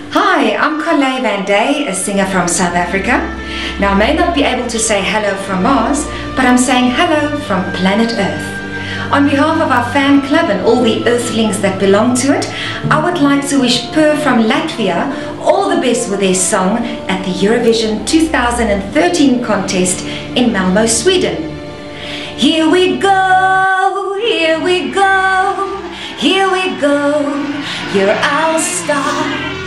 Hi, I'm Carlay Van Day, a singer from South Africa. Now, I may not be able to say hello from Mars, but I'm saying hello from planet Earth. On behalf of our fan club and all the Earthlings that belong to it, I would like to wish PeR from Latvia all the best with their song at the Eurovision 2013 contest in Malmo, Sweden. Here we go, here we go, here we go, you're our star.